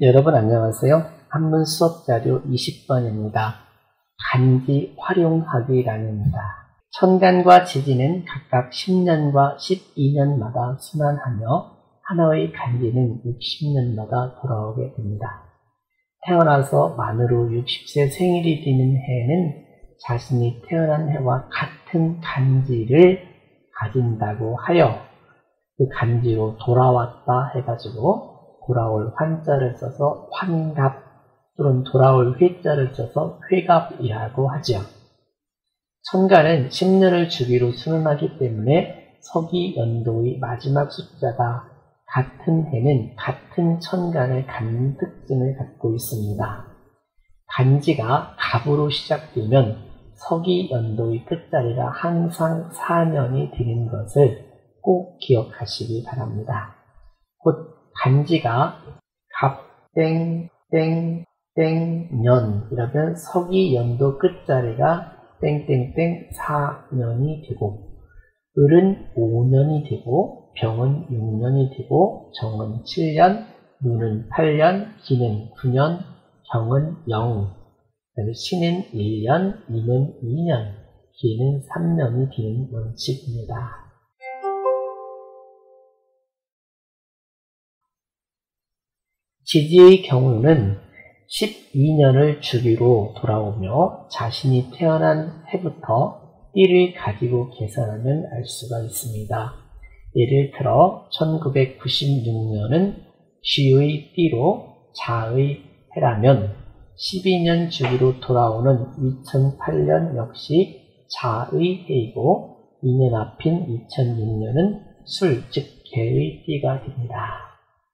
여러분 안녕하세요. 한문 수업 자료 20번입니다. 간지 활용하기란입니다. 천간과 지지는 각각 10년과 12년마다 순환하며 하나의 간지는 60년마다 돌아오게 됩니다. 태어나서 만으로 60세 생일이 되는 해에는 자신이 태어난 해와 같은 간지를 가진다고 하여 그 간지로 돌아왔다 해가지고 돌아올 환자를 써서 환갑 또는 돌아올 회자를 써서 회갑이라고 하죠. 천간은 10년을 주기로 순환하기 때문에 서기 연도의 마지막 숫자가 같은 해는 같은 천간을 갖는 특징을 갖고 있습니다. 간지가 갑으로 시작되면 서기 연도의 끝자리가 항상 4년이 되는 것을 꼭 기억하시기 바랍니다. 곧 간지가 갑땡땡땡년 이러면 서기 연도 끝자리가 땡땡땡 4년이 되고 을은 5년이 되고 병은 6년이 되고 정은 7년, 누는 8년, 기는 9년, 경은 0, 신은 1년, 이는 2년, 기는 3년이 되는 원칙입니다. 지지의 경우는 12년을 주기로 돌아오며 자신이 태어난 해부터 띠를 가지고 계산하면 알 수가 있습니다. 예를 들어 1996년은 쥐의 띠로 자의 해라면 12년 주기로 돌아오는 2008년 역시 자의 해이고 2년 앞인 2006년은 술, 즉 개의 띠가 됩니다.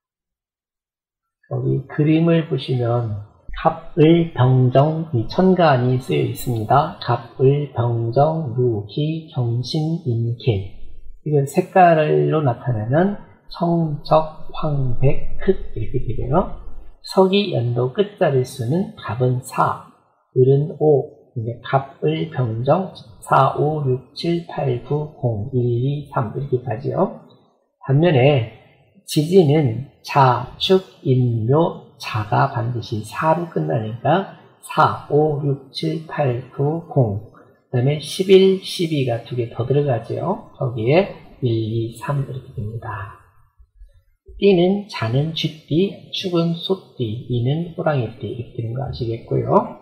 여기 그림을 보시면 갑을병정 이 천간이 쓰여 있습니다. 갑을병정 루기 경신인계 이걸 색깔로 나타내면 청적 황백 흑 이렇게 되고요. 서기 연도 끝자리 수는 갑은 4, 을은 5, 갑을병정 4, 5, 6, 7, 8, 9, 0, 1, 2, 3 이렇게 가지요. 반면에 지지는 자, 축, 인묘, 자가 반드시 4로 끝나니까 4, 5, 6, 7, 8, 9, 0 그 다음에 11, 12가 두 개 더 들어가죠. 거기에 1, 2, 3 이렇게 됩니다. 띠는 자는 쥐띠, 축은 소띠, 이는 호랑이띠 이렇게 되는 거 아시겠고요.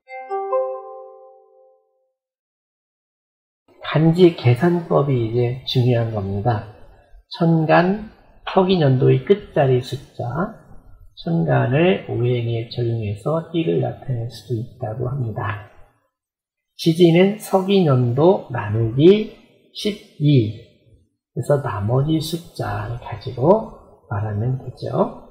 간지 계산법이 이제 중요한 겁니다. 천간 서기년도의 끝자리 숫자, 천간을 오행에 적용해서 띠를 나타낼 수도 있다고 합니다. 지지는 서기년도 나누기 12, 그래서 나머지 숫자를 가지고 말하면 되죠.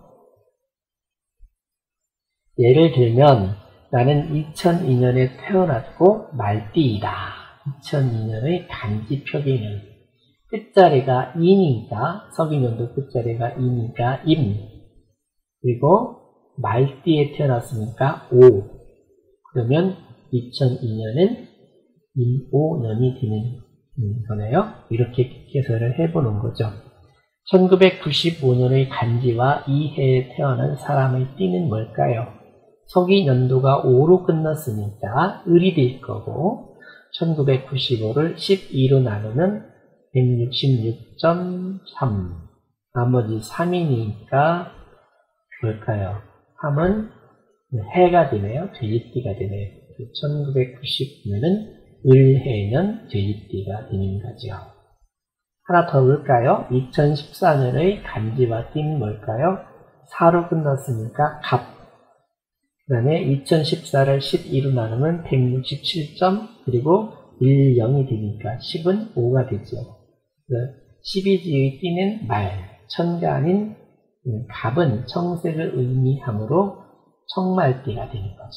예를 들면 나는 2002년에 태어났고 말띠이다. 2002년의 간지 표기는 끝자리가 인이니까 서기년도 끝자리가 인이니까 임 그리고 말띠에 태어났으니까 오 그러면 2002년은 임오년이 되는 거네요. 이렇게 계산을 해보는 거죠. 1995년의 간지와 이 해에 태어난 사람의 띠는 뭘까요? 서기년도가 5로 끝났으니까 을이 될 거고 1995를 12로 나누면 166.3 나머지 3이니까 뭘까요? 3은 해가 되네요. 돼지띠가 되네요. 1999년은 을해년 돼지띠가 되는 거죠. 하나 더 볼까요? 2014년의 간지와 띠는 뭘까요? 4로 끝났으니까 갑 그 다음에 2014를 12로 나누면 167점 그리고 1, 0이 되니까 10은 5가 되죠. 12지의 띠는 말, 천간인 갑은 청색을 의미하므로 청말띠가 되는 거죠.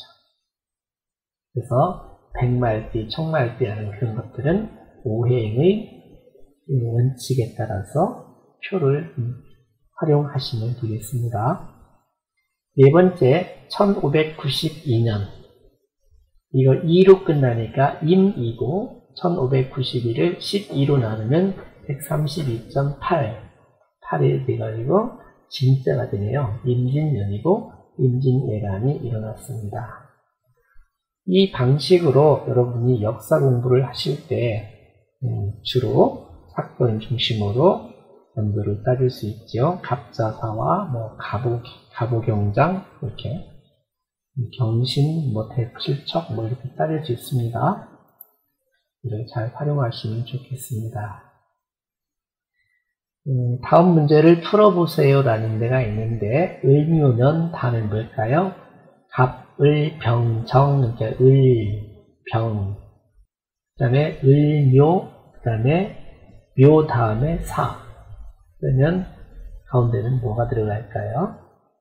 그래서 백말띠, 청말띠라는 그런 것들은 오행의 원칙에 따라서 표를 활용하시면 되겠습니다. 네 번째, 1592년. 이거 2로 끝나니까 임이고 1591을 12로 나누면 132.8 8이 돼가지고 진자가 되네요. 임진년이고 임진왜란이 일어났습니다. 이 방식으로 여러분이 역사 공부를 하실 때 주로 사건 중심으로 연도를 따질 수 있죠. 갑자사와 뭐 갑오경장 이렇게 경신, 뭐 대칠척 뭐 이렇게 따질 수 있습니다. 이를 잘 활용하시면 좋겠습니다. 다음 문제를 풀어보세요 라는 데가 있는데 을묘년 다음에 뭘까요? 갑, 을, 병, 정, 그러니까 을, 병, 그 다음에 을묘, 그 다음에 묘 다음에 사. 그러면 가운데는 뭐가 들어갈까요?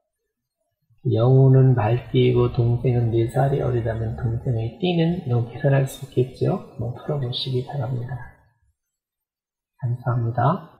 영우는 말띠이고 동생은 4살이 어리다면 동생의 띠는 이런 계산할 수 있겠죠? 한번 풀어보시기 바랍니다. 감사합니다.